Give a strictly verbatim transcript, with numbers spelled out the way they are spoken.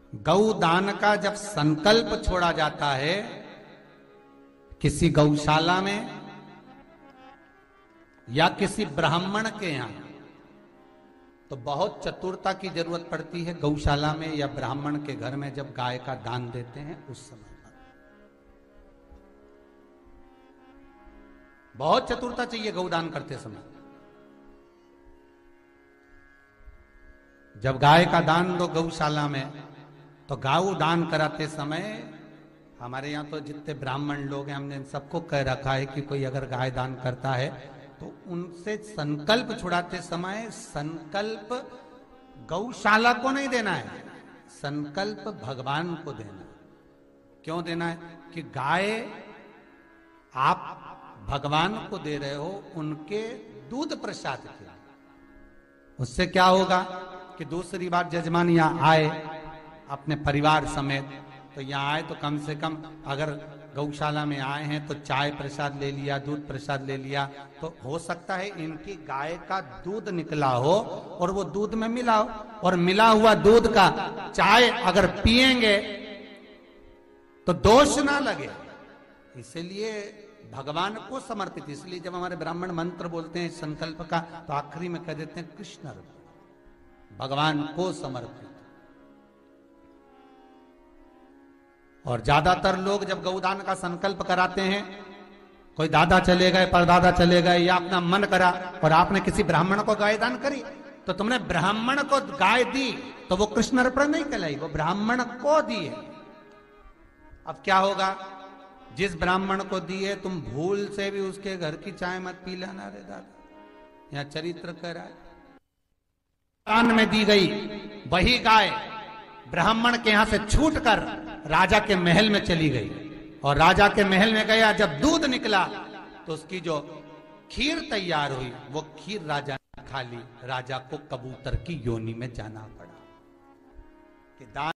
गौ दान का जब संकल्प छोड़ा जाता है किसी गौशाला में या किसी ब्राह्मण के यहां, तो बहुत चतुरता की जरूरत पड़ती है। गौशाला में या ब्राह्मण के घर में जब गाय का दान देते हैं उस समय बहुत चतुरता चाहिए गौदान करते समय। जब गाय का दान दो गौशाला में, तो गौ दान कराते समय हमारे यहां तो जितने ब्राह्मण लोग हैं हमने सबको कह रखा है कि कोई अगर गाय दान करता है तो उनसे संकल्प छुड़ाते समय संकल्प गौशाला को नहीं देना है, संकल्प भगवान को देना है। क्यों देना है? कि गाय आप भगवान को दे रहे हो उनके दूध प्रसाद के। उससे क्या होगा कि दूसरी बार जजमान यहां आए अपने परिवार समेत, तो यहाँ आए तो कम से कम अगर गौशाला में आए हैं तो चाय प्रसाद ले लिया, दूध प्रसाद ले लिया, तो हो सकता है इनकी गाय का दूध निकला हो और वो दूध में मिला हो, और मिला हुआ दूध का चाय अगर पिएंगे तो दोष ना लगे, इसलिए भगवान को समर्पित। इसलिए जब हमारे ब्राह्मण मंत्र बोलते हैं संकल्प का, तो आखिरी में कह देते हैं कृष्ण, भगवान को समर्पित। और ज्यादातर लोग जब गौदान का संकल्प कराते हैं, कोई दादा चले गए, परदादा चले गए, या अपना मन करा और आपने किसी ब्राह्मण को गाय दान करी, तो तुमने ब्राह्मण को गाय दी तो वो कृष्ण अर्पण नहीं कहलाई, वो ब्राह्मण को दी है। अब क्या होगा, जिस ब्राह्मण को दी है तुम भूल से भी उसके घर की चाय मत पी लेना रे दादा। यहां चरित्र कह रहा है, दान में दी गई वही गाय ब्राह्मण के यहां से छूट कर राजा के महल में चली गई, और राजा के महल में गया, जब दूध निकला तो उसकी जो खीर तैयार हुई वो खीर राजा ने खा ली। राजा को कबूतर की योनि में जाना पड़ा कि दान